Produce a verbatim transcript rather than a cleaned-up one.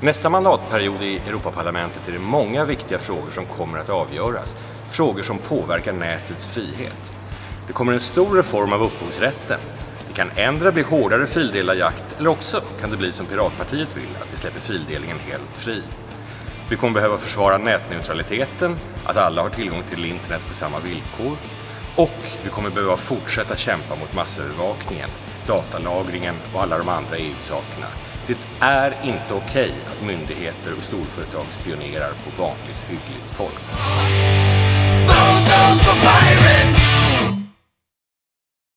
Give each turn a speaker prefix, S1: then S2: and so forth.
S1: Nästa mandatperiod i Europaparlamentet är det många viktiga frågor som kommer att avgöras. Frågor som påverkar nätets frihet. Det kommer en stor reform av upphovsrätten. Det kan ändra bli hårdare fildelarjakt, eller också kan det bli som Piratpartiet vill, att vi släpper fildelningen helt fri. Vi kommer behöva försvara nätneutraliteten, att alla har tillgång till internet på samma villkor. Och vi kommer behöva fortsätta kämpa mot massövervakningen, datalagringen och alla de andra E U-sakerna. Det är inte okej att myndigheter och storföretag spionerar på vanligt hyggligt folk.